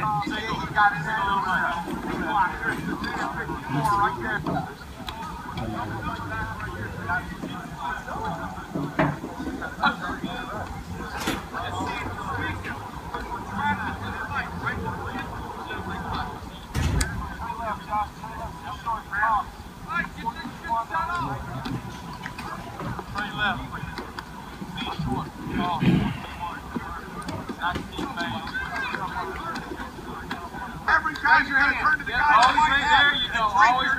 Raise your hand, turn to the guy. Always right there, you go. Always